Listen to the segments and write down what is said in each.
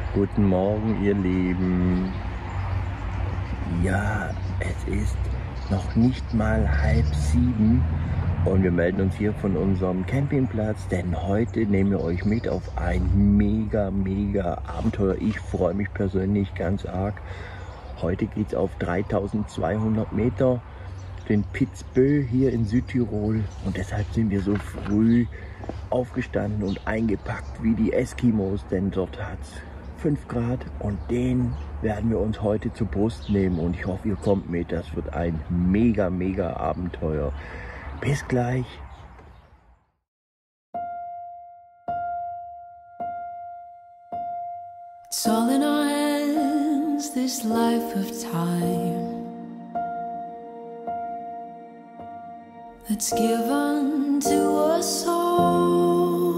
Guten Morgen, ihr Lieben. Ja, es ist noch nicht mal 6:30 und wir melden uns hier von unserem Campingplatz, denn heute nehmen wir euch mit auf ein mega Abenteuer. Ich freue mich persönlich ganz arg. Heute geht es auf 3200 Meter, den Pitzbö hier in Südtirol, und deshalb sind wir so früh aufgestanden und eingepackt wie die Eskimos, denn dort hat es 5 Grad und den werden wir uns heute zur Brust nehmen und ich hoffe, ihr kommt mit. Das wird ein mega Abenteuer. Bis gleich. It's all in our hands, this life of time that's given to us all.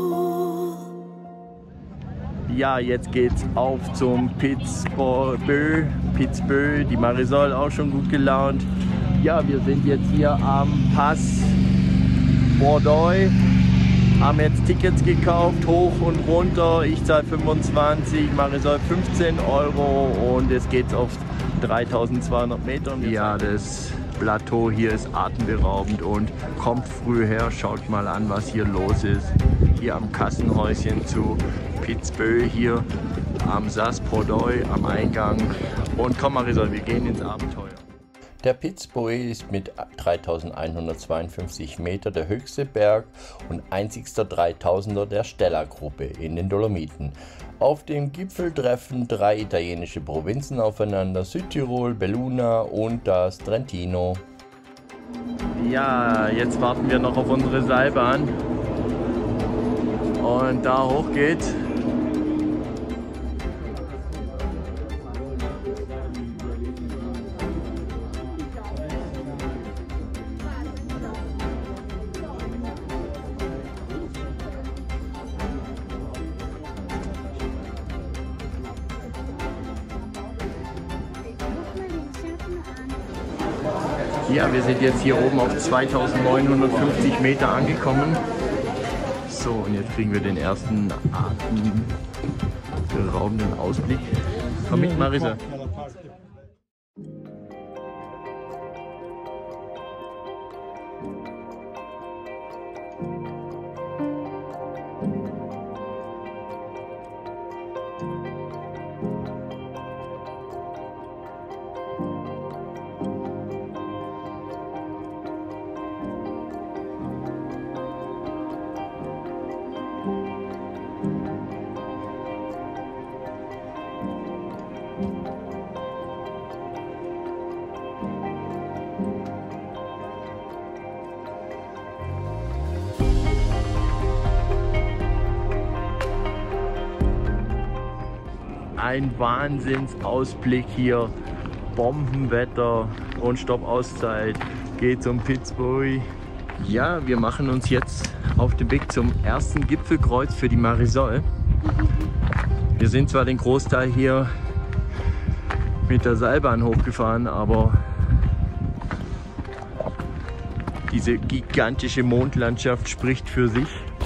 Ja, jetzt geht's auf zum Pitzbö. Die Marisol auch schon gut gelaunt. Ja, wir sind jetzt hier am Pass Bordoi. Haben jetzt Tickets gekauft, hoch und runter. Ich zahle 25, Marisol 15 € und es geht auf 3200 Meter. Ja, das Plateau hier ist atemberaubend und kommt früh her. Schaut mal an, was hier los ist. Hier am Kassenhäuschen zu Pitzbö, hier am Sas Bordoi am Eingang. Und komm Marisol, wir gehen ins Abenteuer. Der Pitzbö ist mit 3152 Meter der höchste Berg und einzigster 3000er der Stella-Gruppe in den Dolomiten. Auf dem Gipfel treffen 3 italienische Provinzen aufeinander: Südtirol, Belluna und das Trentino. Ja, jetzt warten wir noch auf unsere Seilbahn und da hoch geht's. Ja, wir sind jetzt hier oben auf 2950 Meter angekommen. So, und jetzt kriegen wir den ersten atemberaubenden Ausblick. Komm mit, Marisa. Ein Wahnsinnsausblick hier, Bombenwetter und Stoppauszeit, geht zum Pitzbö. Ja, wir machen uns jetzt auf den Weg zum ersten Gipfelkreuz für die Marisol. Wir sind zwar den Großteil hier mit der Seilbahn hochgefahren, aber diese gigantische Mondlandschaft spricht für sich.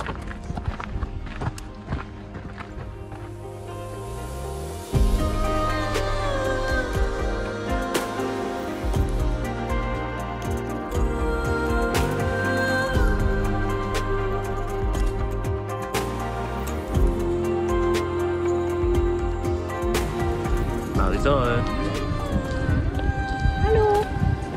Marisol. Hallo.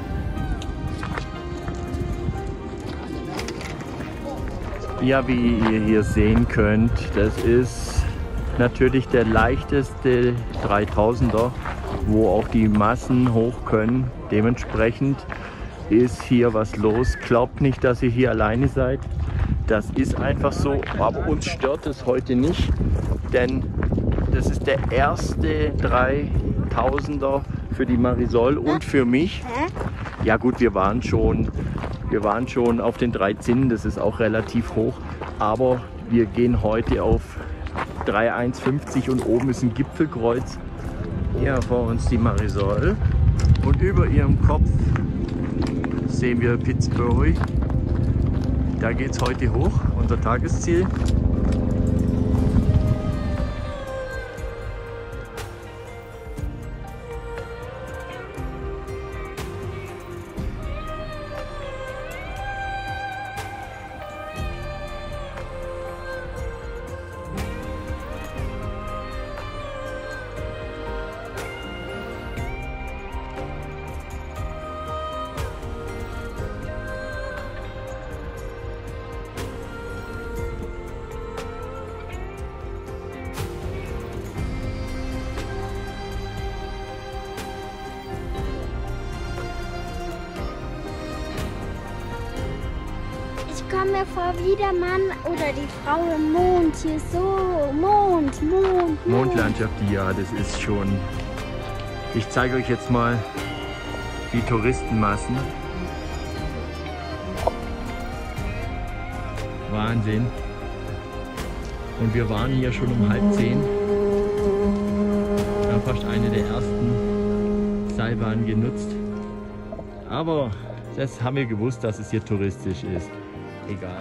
Ja, wie ihr hier sehen könnt, das ist natürlich der leichteste 3000er, wo auch die Massen hoch können. Dementsprechend ist hier was los. Glaubt nicht, dass ihr hier alleine seid. Das ist einfach so, aber uns stört es heute nicht, denn das ist der erste 3000er für die Marisol und für mich. Ja gut, wir waren schon auf den 3 Zinnen, das ist auch relativ hoch, aber wir gehen heute auf 3150 und oben ist ein Gipfelkreuz. Ja, vor uns die Marisol und über ihrem Kopf sehen wir Pitzbö. Da geht es heute hoch, unser Tagesziel. Ich komme mir vor wie der Mann oder die Frau im Mond. Hier so, Mond. Mondlandschaft, ja, das ist schon... Ich zeige euch jetzt mal die Touristenmassen. Wahnsinn. Und wir waren hier schon um 9:30. Wir haben fast eine der ersten Seilbahnen genutzt. Aber das haben wir gewusst, dass es hier touristisch ist. Egal.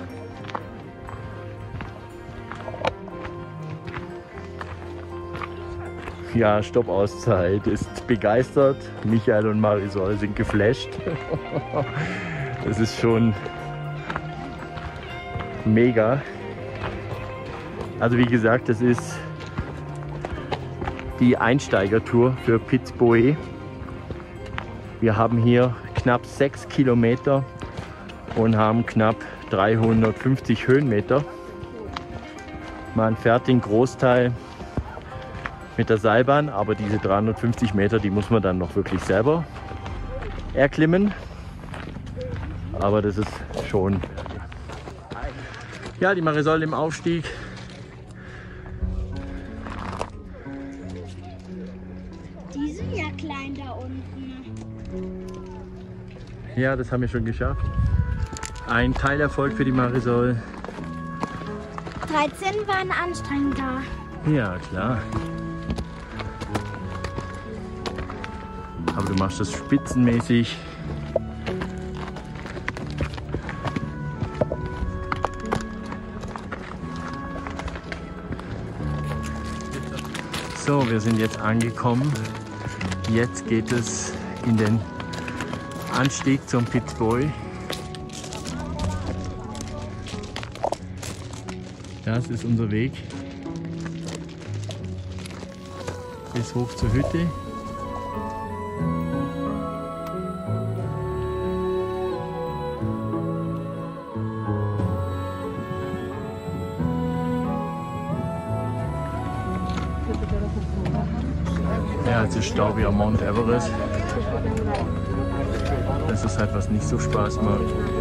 Ja, Stoppauszeit ist begeistert. Michael und Marisol sind geflasht. Das ist schon mega. Also wie gesagt, das ist die Einsteigertour für Piz Boe. Wir haben hier knapp 6 Kilometer und haben knapp 350 Höhenmeter. Man fährt den Großteil mit der Seilbahn, aber diese 350 Meter, die muss man dann noch wirklich selber erklimmen. Aber das ist schon... Ja, die Marisol im Aufstieg. Die sind ja klein da unten. Ja, das haben wir schon geschafft. Ein Teilerfolg für die Marisol. 13 waren anstrengender. Ja, klar. Aber du machst das spitzenmäßig. So, wir sind jetzt angekommen. Jetzt geht es in den Anstieg zum Piz Boe. Das ist unser Weg bis hoch zur Hütte. Ja, es ist staubig am Mount Everest. Das ist halt, was nicht so Spaß macht.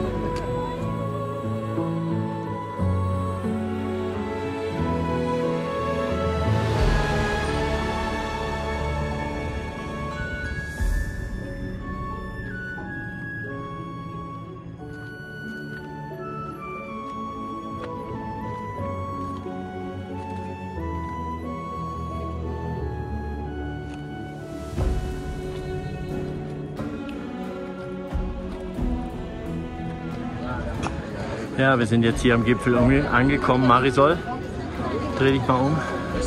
Ja, wir sind jetzt hier am Gipfel angekommen. Marisol, dreh dich mal um.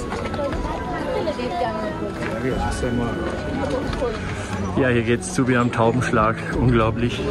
Ja, hier geht es zu wie am Taubenschlag. Unglaublich.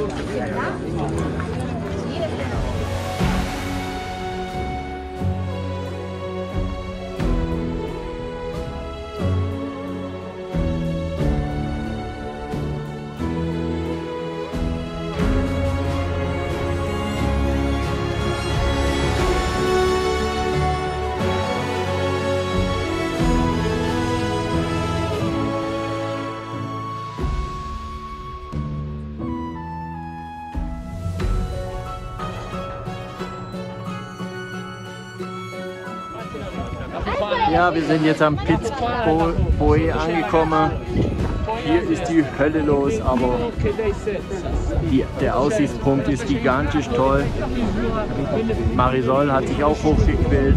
Ja, wir sind jetzt am Piz Boe angekommen. Hier ist die Hölle los, aber der Aussichtspunkt ist gigantisch toll. Marisol hat sich auch hochgequält.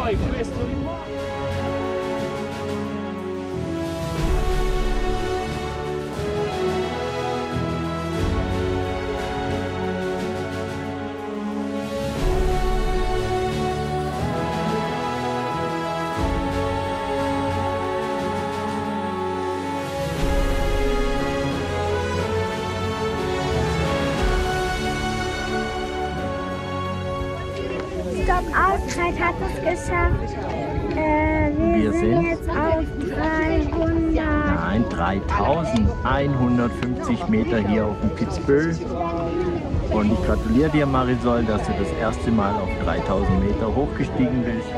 Stopp-Auszeit hat es geschafft. Wir sind jetzt auf 300. Nein, 3150 Meter hier auf dem Piz Boe. Und ich gratuliere dir, Marisol, dass du das erste Mal auf 3000 Meter hochgestiegen bist.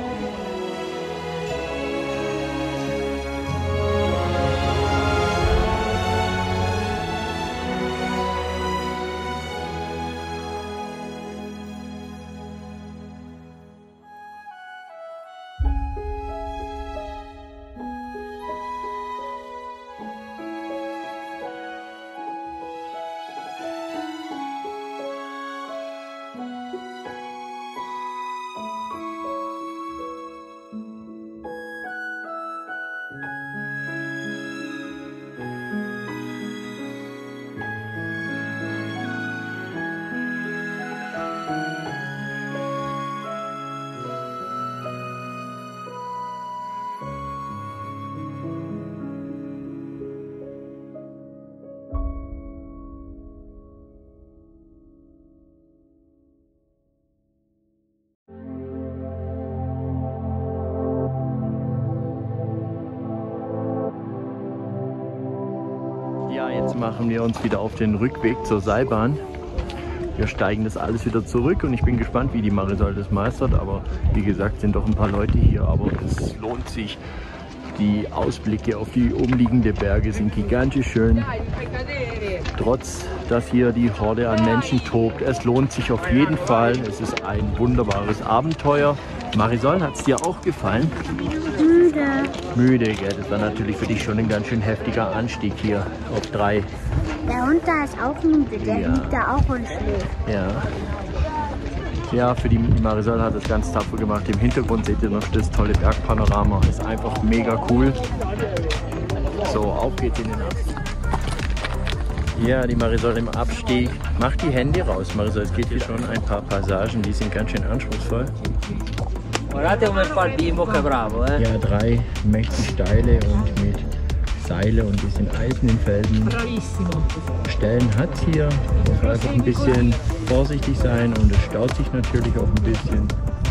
machen wir uns wieder auf den Rückweg zur Seilbahn. Wir steigen das alles wieder zurück und ich bin gespannt, wie die Marisol das meistert. Aber wie gesagt, sind doch ein paar Leute hier, aber es lohnt sich. Die Ausblicke auf die umliegenden Berge sind gigantisch schön. Trotz, dass hier die Horde an Menschen tobt, es lohnt sich auf jeden Fall. Es ist ein wunderbares Abenteuer. Marisol, hat es dir auch gefallen? Müde. Müde, gell? Das war natürlich für dich schon ein ganz schön heftiger Anstieg hier auf 3. Der Hund da ist auch müde, der liegt da auch und schläft. Ja. Ja, für die Marisol hat es ganz tapfer gemacht. Im Hintergrund seht ihr noch das tolle Bergpanorama. Ist einfach mega cool. So, auf geht's in den Ast. Ja, die Marisol im Abstieg. Macht die Hände raus, Marisol. Es geht hier schon ein paar Passagen, die sind ganz schön anspruchsvoll. Guardate come fa il bimbo che è bravo, eh? Ja, 3 mächtig steile und mit Seile und ein bisschen Eisen in Felsen. Stellen hat es hier. Muss man einfach ein bisschen vorsichtig sein und es staut sich natürlich auch ein bisschen.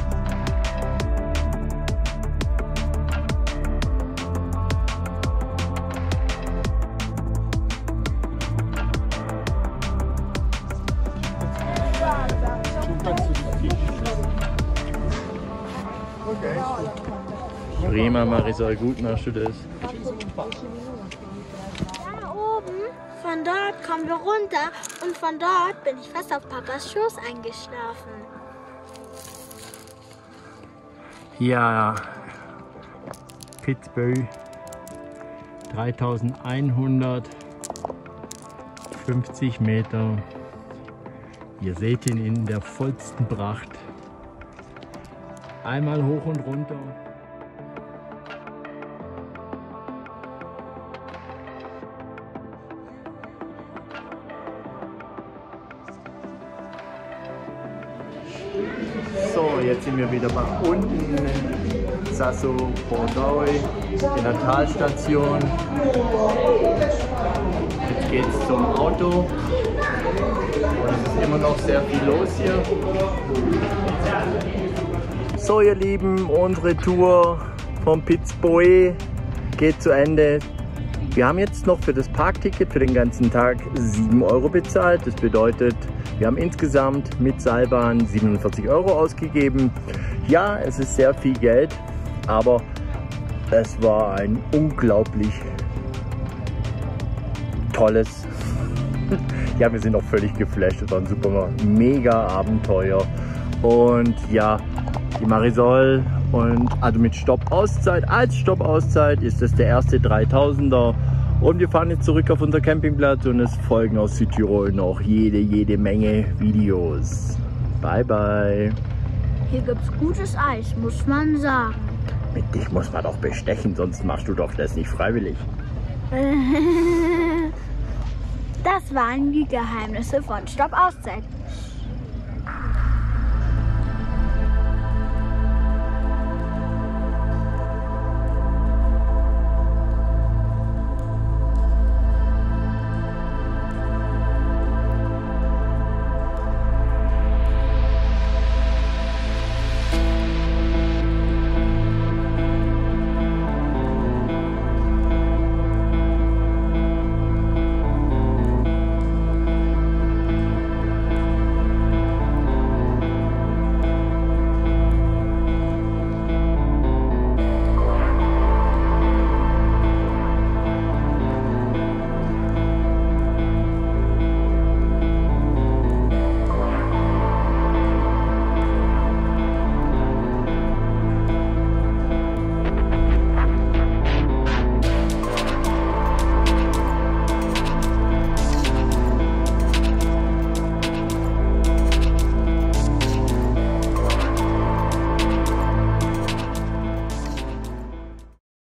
Prima, Marisol, gut machst du das. Da oben, von dort kommen wir runter und von dort bin ich fast auf Papas Schoß eingeschlafen. Ja, Pitzbö, 3150 Meter. Ihr seht ihn in der vollsten Pracht. Einmal hoch und runter. So, jetzt sind wir wieder bei unten. Sasso Bordeaux in der Talstation. Jetzt geht es zum Auto. Und es ist immer noch sehr viel los hier. So ihr Lieben, unsere Tour vom Pitzbö geht zu Ende. Wir haben jetzt noch für das Parkticket für den ganzen Tag 7 € bezahlt. Das bedeutet, wir haben insgesamt mit Seilbahn 47 € ausgegeben. Ja, es ist sehr viel Geld, aber es war ein unglaublich tolles, ja, wir sind auch völlig geflasht. Es war ein super mega Abenteuer. Und ja, die Marisol und also mit Stopp-Auszeit, als Stopp-Auszeit ist das der erste 3000er. Und wir fahren jetzt zurück auf unser Campingplatz und es folgen aus Südtirol noch jede Menge Videos. Bye bye. Hier gibt's gutes Eis, muss man sagen. Mit dich muss man doch bestechen, sonst machst du doch das nicht freiwillig. Das waren die Geheimnisse von Stopp-Auszeit.